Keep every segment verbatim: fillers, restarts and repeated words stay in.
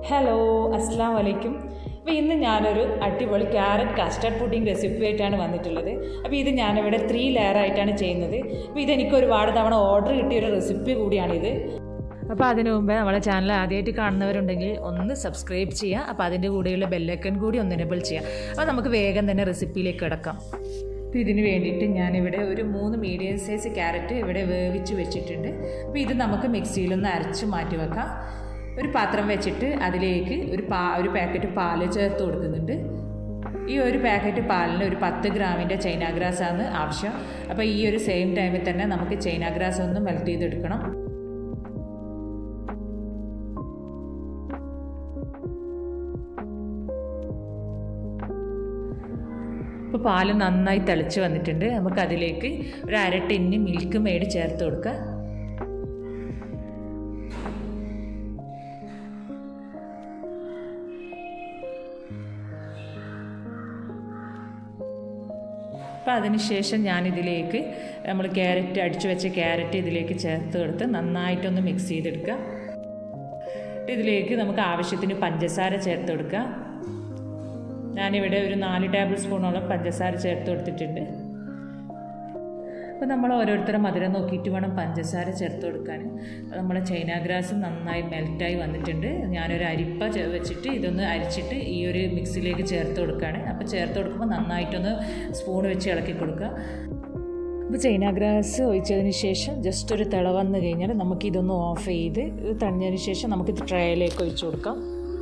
Hello, അസ്സലാമു അലൈക്കും. അപ്പോൾ ഇന്ന് ഞാനൊരു അടിപൊളി ക്യാരറ്റ് കസ്റ്റർഡ് പുഡിംഗ് റെസിപ്പി ആയിട്ടാണ് വന്നിട്ടുള്ളത്. അപ്പോൾ ഇത് ഞാനിവിടെ ത്രീ ലെയർ ആയിട്ടാണ് ചെയ്യുന്നത്. അപ്പോൾ ഇതെനിക്ക് ഒരുപാട് തവണ ഓർഡർ കിട്ടിയൊരു റെസിപ്പി കൂടിയാണിത്. അപ്പോൾ അതിനു മുമ്പേ നമ്മളെ ചാനൽ ആദ്യമായിട്ട് കാണുന്നവരുണ്ടെങ്കിൽ ഒന്ന് സബ്സ്ക്രൈബ് ചെയ്യുക. അപ്പോൾ അതിൻ്റെ കൂടെയുള്ള ബെല്ലൈക്കൺ കൂടി ഒന്ന് എനേബിൾ ചെയ്യാം. അപ്പോൾ നമുക്ക് വേഗം തന്നെ റെസിപ്പിയിലേക്ക് കിടക്കാം. അപ്പോൾ ഇതിന് വേണ്ടിയിട്ട് ഞാനിവിടെ ഒരു മൂന്ന് മീഡിയം സൈസ് ക്യാരറ്റ് ഇവിടെ വേവിച്ച് വെച്ചിട്ടുണ്ട്. അപ്പോൾ ഇത് നമുക്ക് മിക്സിയിലൊന്ന് അരച്ച് മാറ്റി വെക്കാം. ഒരു പാത്രം വെച്ചിട്ട് അതിലേക്ക് ഒരു പാ ഒരു പാക്കറ്റ് പാല് ചേർത്ത് കൊടുക്കുന്നുണ്ട്. ഈ ഒരു പാക്കറ്റ് പാലിന് ഒരു പത്ത് ഗ്രാമിൻ്റെ ചൈന ഗ്രാസാണ് ആവശ്യം. അപ്പോൾ ഈ ഒരു സെയിം ടൈമിൽ തന്നെ നമുക്ക് ചൈന ഗ്രാസ് ഒന്ന് മെൽറ്റ് ചെയ്തെടുക്കണം. ഇപ്പോൾ പാല് നന്നായി തിളച്ച് വന്നിട്ടുണ്ട്. നമുക്കതിലേക്ക് ഒരു അര ടിന്ന് മിൽക്ക് മെയ്ഡ് ചേർത്ത് കൊടുക്കുക. അപ്പോൾ അതിന് ശേഷം ഞാനിതിലേക്ക് നമ്മൾ ക്യാരറ്റ് അടിച്ചു വെച്ച ക്യാരറ്റ് ഇതിലേക്ക് ചേർത്ത് കൊടുത്ത് നന്നായിട്ടൊന്ന് മിക്സ് ചെയ്തെടുക്കുക. ഇതിലേക്ക് നമുക്ക് ആവശ്യത്തിന് പഞ്ചസാര ചേർത്ത് കൊടുക്കുക. ഞാനിവിടെ ഒരു നാല് ടേബിൾ സ്പൂണോളം പഞ്ചസാര ചേർത്ത് കൊടുത്തിട്ടുണ്ട്. അപ്പോൾ നമ്മൾ ഓരോരുത്തരും മധുരം നോക്കിയിട്ട് വേണം പഞ്ചസാര ചേർത്ത് കൊടുക്കാൻ. നമ്മളെ ചൈന ഗ്രാസ് നന്നായി മെൽറ്റായി വന്നിട്ടുണ്ട്. ഞാനൊരു അരിപ്പ വെച്ചിട്ട് ഇതൊന്ന് അരിച്ചിട്ട് ഈ ഒരു മിക്സിലേക്ക് ചേർത്ത് കൊടുക്കുകയാണ്. അപ്പോൾ ചേർത്ത് കൊടുക്കുമ്പോൾ നന്നായിട്ടൊന്ന് സ്പൂൺ വെച്ച് ഇളക്കി കൊടുക്കുക. അപ്പോൾ ചൈന ഗ്രാസ് ഒഴിച്ചതിന് ശേഷം ജസ്റ്റ് ഒരു തിള വന്നു കഴിഞ്ഞാൽ നമുക്കിതൊന്ന് ഓഫ് ചെയ്ത് തണിഞ്ഞതിന് ശേഷം നമുക്കിത് ട്രേയിലേക്ക് ഒഴിച്ചു കൊടുക്കാം.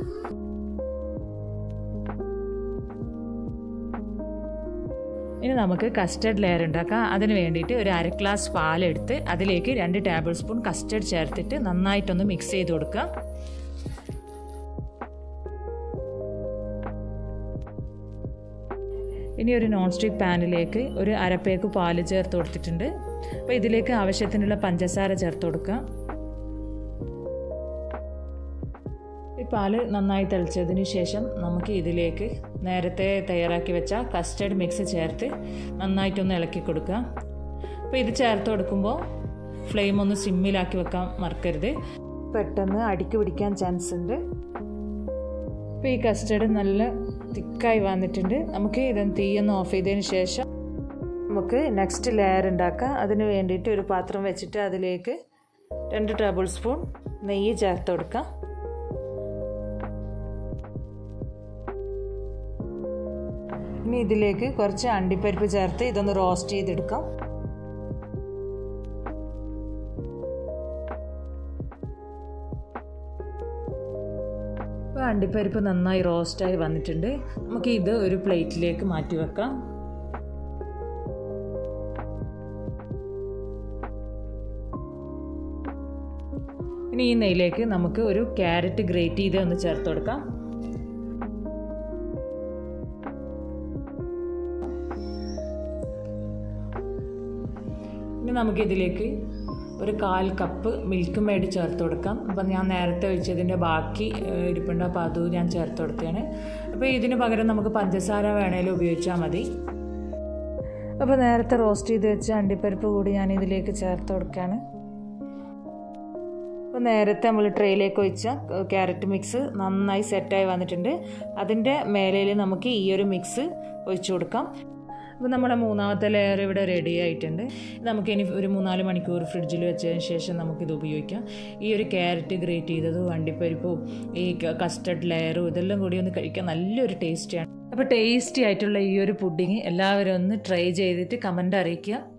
ഇനി നമുക്ക് കസ്റ്റർഡ് ലെയർ ഉണ്ടാക്കാം. അതിന് വേണ്ടിയിട്ട് ഒരു അര ഗ്ലാസ് പാലെടുത്ത് അതിലേക്ക് രണ്ട് ടേബിൾ സ്പൂൺ കസ്റ്റർഡ് ചേർത്തിട്ട് നന്നായിട്ടൊന്ന് മിക്സ് ചെയ്ത് കൊടുക്കുക. ഇനി ഒരു നോൺ സ്റ്റിക്ക് പാനിലേക്ക് ഒരു അരപ്പേക്ക് പാല് ചേർത്ത് കൊടുത്തിട്ടുണ്ട്. അപ്പോൾ ഇതിലേക്ക് ആവശ്യത്തിനുള്ള പഞ്ചസാര ചേർത്ത് കൊടുക്കുക. ഈ പാല് നന്നായി തിളച്ചതിന് ശേഷം നമുക്ക് ഇതിലേക്ക് നേരത്തെ തയ്യാറാക്കി വെച്ച കസ്റ്റർഡ് മിക്സ് ചേർത്ത് നന്നായിട്ടൊന്ന് ഇളക്കി കൊടുക്കുക. അപ്പോൾ ഇത് ചേർത്ത് കൊടുക്കുമ്പോൾ ഫ്ലെയിം ഒന്ന് സിമ്മിലാക്കി വെക്കാൻ മറക്കരുത്, പെട്ടെന്ന് അടിക്ക് പിടിക്കാൻ ചാൻസ് ഉണ്ട്. അപ്പോൾ ഈ കസ്റ്റർഡ് നല്ല തിക്കായി വന്നിട്ടുണ്ട്. നമുക്ക് ഇതൊന്ന് തീയൊന്ന് ഓഫ് ചെയ്തതിന് ശേഷം നമുക്ക് നെക്സ്റ്റ് ലെയർ ഉണ്ടാക്കാം. അതിന് വേണ്ടിയിട്ട് ഒരു പാത്രം വെച്ചിട്ട് അതിലേക്ക് രണ്ട് ടേബിൾ സ്പൂൺ നെയ്യ് ചേർത്ത് കൊടുക്കാം. ഇനി ഇതിലേക്ക് കുറച്ച് അണ്ടിപ്പരിപ്പ് ചേർത്ത് ഇതൊന്ന് റോസ്റ്റ് ചെയ്തെടുക്കാം. ഇപ്പോൾ അണ്ടിപ്പരിപ്പ് നന്നായി റോസ്റ്റായി വന്നിട്ടുണ്ട്. നമുക്ക് ഇത് ഒരു പ്ലേറ്റിലേക്ക് മാറ്റി വെക്കാം. ഇനി ഈ നെയ്യിലേക്ക് നമുക്ക് ഒരു ക്യാരറ്റ് ഗ്രേറ്റ് ചെയ്ത് ഒന്ന് ചേർത്ത് കൊടുക്കാം. ഇനി നമുക്കിതിലേക്ക് ഒരു കാൽ കപ്പ് മിൽക്ക് മെയ്ഡ് ചേർത്ത് കൊടുക്കാം. അപ്പം ഞാൻ നേരത്തെ ഒഴിച്ചതിൻ്റെ ബാക്കി ഇരിപ്പുണ്ട്, അപ്പോൾ അതും ഞാൻ ചേർത്ത് കൊടുത്തതാണ്. അപ്പോൾ ഇതിന് പകരം നമുക്ക് പഞ്ചസാര വേണേലും ഉപയോഗിച്ചാൽ മതി. അപ്പോൾ നേരത്തെ റോസ്റ്റ് ചെയ്ത് വെച്ച അണ്ടിപ്പരിപ്പ് കൂടി ഞാൻ ഇതിലേക്ക് ചേർത്ത് കൊടുക്കുകയാണ്. അപ്പോൾ നേരത്തെ നമ്മൾ ട്രേയിലേക്ക് ഒഴിച്ച ക്യാരറ്റ് മിക്സ് നന്നായി സെറ്റായി വന്നിട്ടുണ്ട്. അതിൻ്റെ മേലയിൽ നമുക്ക് ഈ ഒരു മിക്സ് ഒഴിച്ചു കൊടുക്കാം. അപ്പോൾ നമ്മുടെ മൂന്നാമത്തെ ലെയർ ഇവിടെ റെഡി ആയിട്ടുണ്ട്. നമുക്കിനി ഒരു മൂന്നാല് മണിക്കൂർ ഫ്രിഡ്ജിൽ വെച്ചതിന് ശേഷം നമുക്കിത് ഉപയോഗിക്കാം. ഈ ഒരു ക്യാരറ്റ് ഗ്രേറ്റ് ചെയ്തതും അണ്ടിപ്പരിപ്പും ഈ കസ്റ്റർഡ് ലെയറും ഇതെല്ലാം കൂടി ഒന്ന് കഴിക്കാൻ നല്ലൊരു ടേസ്റ്റിയാണ്. അപ്പോൾ ടേസ്റ്റി ആയിട്ടുള്ള ഈ ഒരു പുഡിങ് എല്ലാവരും ഒന്ന് ട്രൈ ചെയ്തിട്ട് കമൻ്റ് അറിയിക്കുക.